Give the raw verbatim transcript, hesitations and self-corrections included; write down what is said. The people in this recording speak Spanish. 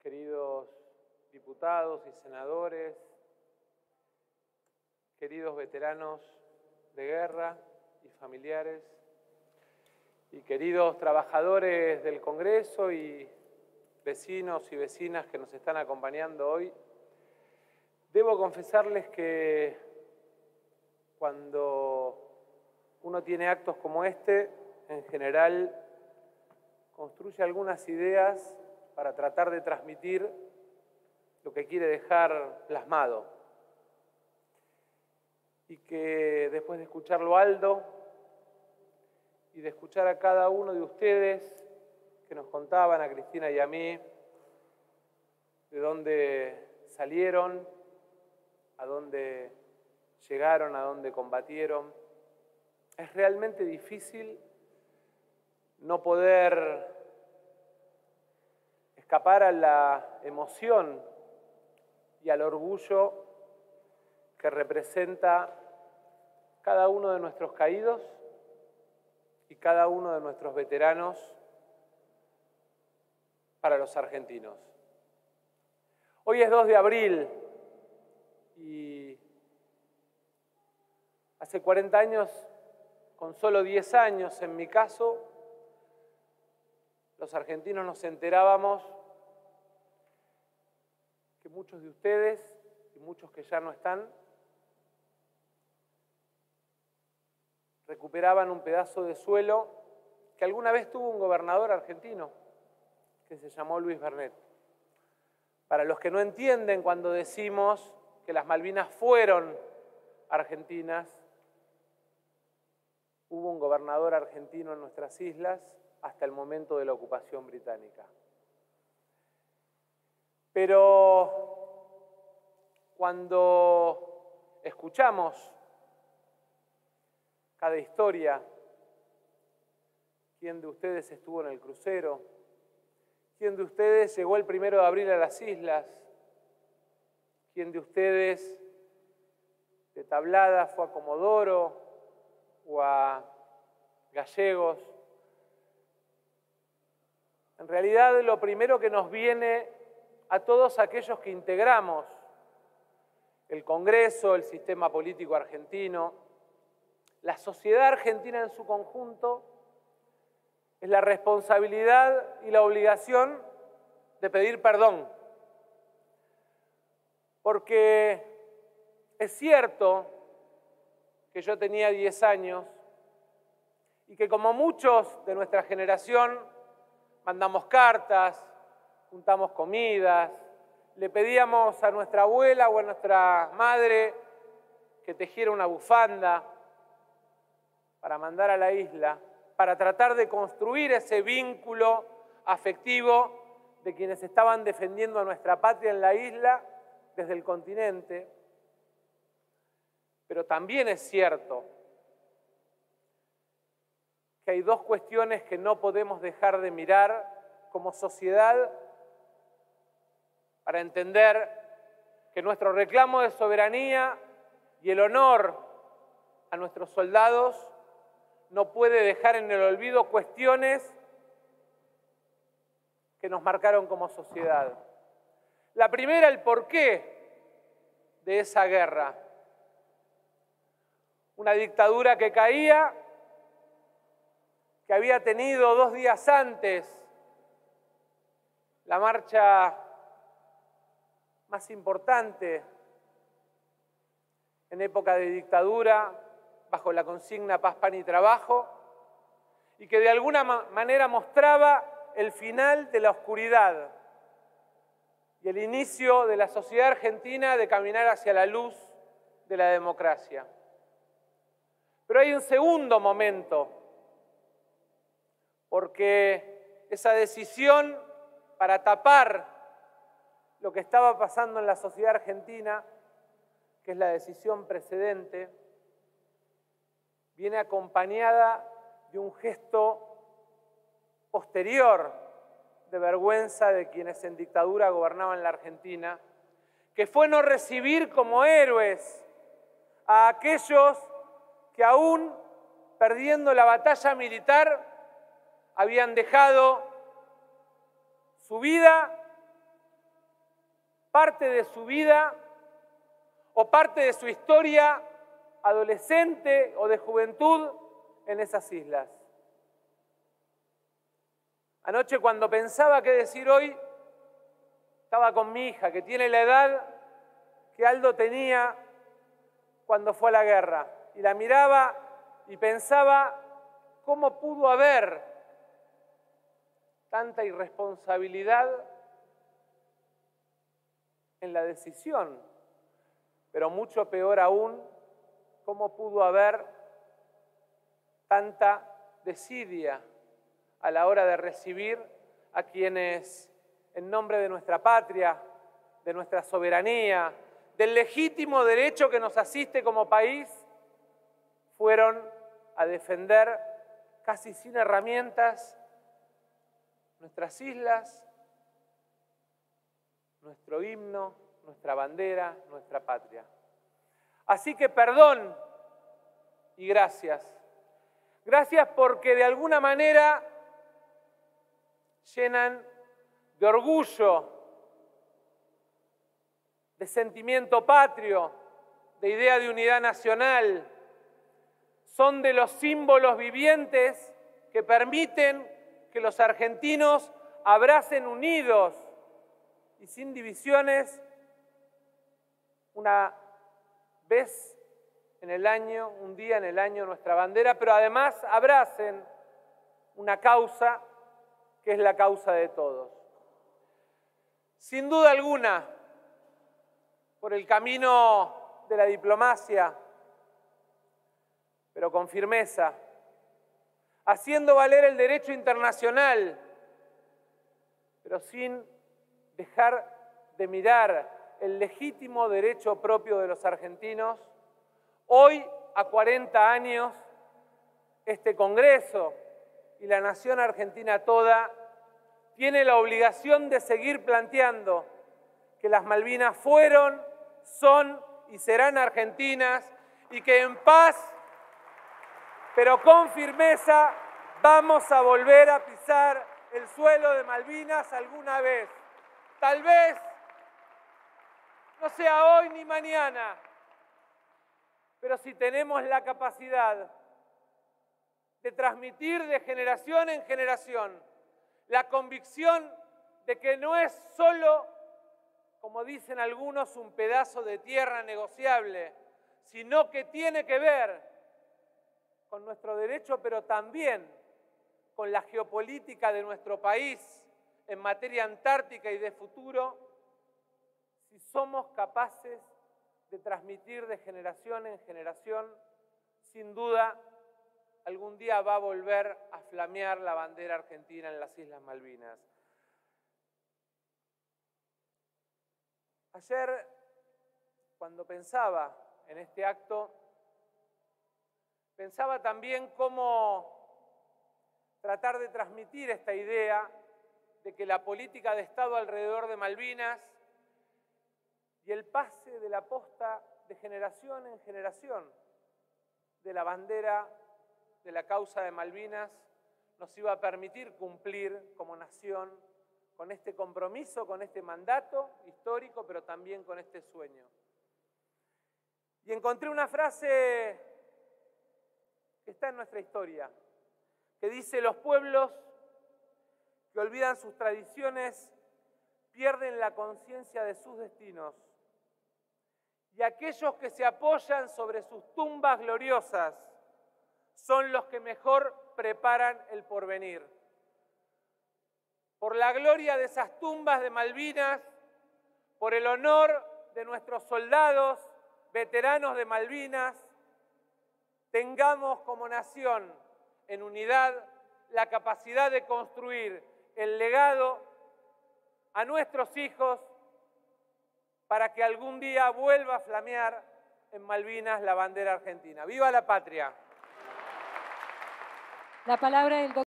queridos diputados y senadores, queridos veteranos de guerra y familiares, y queridos trabajadores del Congreso y vecinos y vecinas que nos están acompañando hoy, debo confesarles que cuando uno tiene actos como este, en general construye algunas ideas para tratar de transmitir lo que quiere dejar plasmado. Y que después de escucharlo a Aldo y de escuchar a cada uno de ustedes que nos contaban, a Cristina y a mí, de dónde salieron, a dónde llegaron, a dónde combatieron, es realmente difícil no poder escapar a la emoción y al orgullo que representa cada uno de nuestros caídos y cada uno de nuestros veteranos para los argentinos. Hoy es dos de abril y hace cuarenta años, con solo diez años en mi caso, los argentinos nos enterábamos que muchos de ustedes y muchos que ya no están recuperaban un pedazo de suelo que alguna vez tuvo un gobernador argentino que se llamó Luis Bernet. Para los que no entienden cuando decimos que las Malvinas fueron argentinas, hubo un gobernador argentino en nuestras islas hasta el momento de la ocupación británica. Pero cuando escuchamos cada historia, quién de ustedes estuvo en el crucero, quién de ustedes llegó el primero de abril a las islas, quién de ustedes de Tablada fue a Comodoro o a Gallegos. En realidad, lo primero que nos viene a todos aquellos que integramos el Congreso, el sistema político argentino, la sociedad argentina en su conjunto, es la responsabilidad y la obligación de pedir perdón. Porque es cierto que yo tenía diez años y que como muchos de nuestra generación mandamos cartas, juntamos comidas, le pedíamos a nuestra abuela o a nuestra madre que tejiera una bufanda para mandar a la isla, para tratar de construir ese vínculo afectivo de quienes estaban defendiendo a nuestra patria en la isla desde el continente. Pero también es cierto que hay dos cuestiones que no podemos dejar de mirar como sociedad para entender que nuestro reclamo de soberanía y el honor a nuestros soldados no puede dejar en el olvido cuestiones que nos marcaron como sociedad. La primera, el porqué de esa guerra. Una dictadura que caía, que había tenido dos días antes la marcha más importante en época de dictadura, bajo la consigna Paz, Pan y Trabajo, y que de alguna manera mostraba el final de la oscuridad y el inicio de la sociedad argentina de caminar hacia la luz de la democracia. Pero hay un segundo momento, porque esa decisión para tapar lo que estaba pasando en la sociedad argentina, que es la decisión precedente, viene acompañada de un gesto posterior de vergüenza de quienes en dictadura gobernaban la Argentina, que fue no recibir como héroes a aquellos que aún perdiendo la batalla militar habían dejado su vida parte de su vida o parte de su historia adolescente o de juventud en esas islas. Anoche, cuando pensaba qué decir hoy, estaba con mi hija, que tiene la edad que Aldo tenía cuando fue a la guerra, y la miraba y pensaba cómo pudo haber tanta irresponsabilidad en la decisión, pero mucho peor aún, cómo pudo haber tanta desidia a la hora de recibir a quienes, en nombre de nuestra patria, de nuestra soberanía, del legítimo derecho que nos asiste como país, fueron a defender casi sin herramientas nuestras islas, nuestro himno, nuestra bandera, nuestra patria. Así que perdón y gracias. Gracias porque de alguna manera llenan de orgullo, de sentimiento patrio, de idea de unidad nacional. Son de los símbolos vivientes que permiten que los argentinos abracen unidos y sin divisiones una vez en el año, un día en el año nuestra bandera, pero además abracen una causa que es la causa de todos. Sin duda alguna, por el camino de la diplomacia, pero con firmeza, haciendo valer el derecho internacional, pero sin dejar de mirar el legítimo derecho propio de los argentinos. Hoy, a cuarenta años, este Congreso y la nación argentina toda tiene la obligación de seguir planteando que las Malvinas fueron, son y serán argentinas y que en paz, pero con firmeza, vamos a volver a pisar el suelo de Malvinas alguna vez. Tal vez no sea hoy ni mañana, pero si tenemos la capacidad de transmitir de generación en generación la convicción de que no es solo, como dicen algunos, un pedazo de tierra negociable, sino que tiene que ver con nuestro derecho, pero también con la geopolítica de nuestro país en materia antártica y de futuro, si somos capaces de transmitir de generación en generación, sin duda, algún día va a volver a flamear la bandera argentina en las Islas Malvinas. Ayer, cuando pensaba en este acto, pensaba también cómo tratar de transmitir esta idea de que la política de Estado alrededor de Malvinas y el pase de la posta de generación en generación de la bandera de la causa de Malvinas nos iba a permitir cumplir como nación con este compromiso, con este mandato histórico, pero también con este sueño. Y encontré una frase que está en nuestra historia, que dice: los pueblos que olvidan sus tradiciones pierden la conciencia de sus destinos, y aquellos que se apoyan sobre sus tumbas gloriosas son los que mejor preparan el porvenir. Por la gloria de esas tumbas de Malvinas, por el honor de nuestros soldados, veteranos de Malvinas, tengamos como nación en unidad la capacidad de construir el legado a nuestros hijos para que algún día vuelva a flamear en Malvinas la bandera argentina. ¡Viva la patria! La palabra del